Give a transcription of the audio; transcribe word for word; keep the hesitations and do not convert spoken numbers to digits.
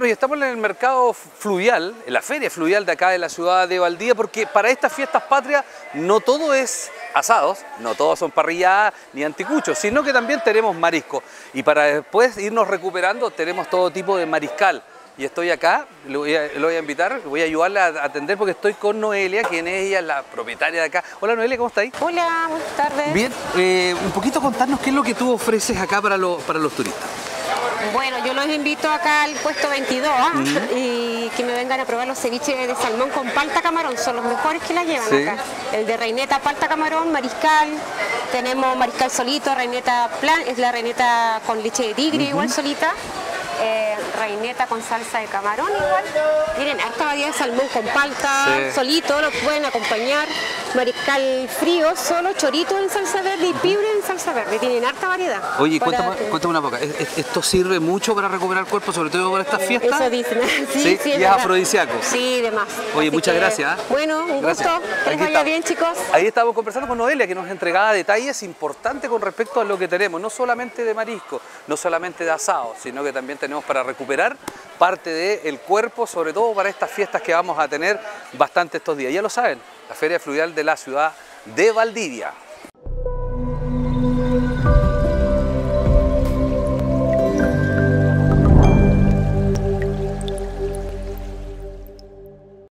Bueno, y estamos en el mercado fluvial, en la feria fluvial de acá de la ciudad de Valdivia, porque para estas fiestas patrias no todo es asados, no todos son parrilladas ni anticuchos, sino que también tenemos marisco. Y para después irnos recuperando tenemos todo tipo de mariscal. Y estoy acá, lo voy, a, lo voy a invitar, voy a ayudarle a atender porque estoy con Noelia, quien es ella, la propietaria de acá. Hola Noelia, ¿cómo estáis? Hola, buenas tardes. Bien, eh, un poquito contarnos qué es lo que tú ofreces acá para, lo, para los turistas. Bueno, yo los invito acá al puesto veintidós ¿eh? Mm. y que me vengan a probar los ceviches de salmón con palta camarón, son los mejores que la llevan sí. acá. El de reineta, palta camarón, mariscal, tenemos mariscal solito, reineta plan, es la reineta con leche de tigre uh-huh. igual solita. Eh, reineta con salsa de camarón igual. Miren, harta variedad de salmón con palta, sí. solito, lo pueden acompañar. Mariscal frío, solo chorito en salsa verde y pibre en salsa verde. Tienen harta variedad. Oye, para... cuéntame, cuéntame una poca. ¿Esto sirve mucho para recuperar el cuerpo, sobre todo para estas fiestas? Eso dicen. Sí, sí, sí, y es, es afrodisíaco. Sí, demás. Oye, Así muchas que, gracias. ¿eh? Bueno, un gracias. gusto. Que les vaya bien, chicos. Ahí estamos conversando con Noelia, que nos entregaba detalles importantes con respecto a lo que tenemos, no solamente de marisco, no solamente de asado, sino que también tenemos para recuperar parte del cuerpo, sobre todo para estas fiestas que vamos a tener bastante estos días. Ya lo saben, la Feria Fluvial de la ciudad de Valdivia.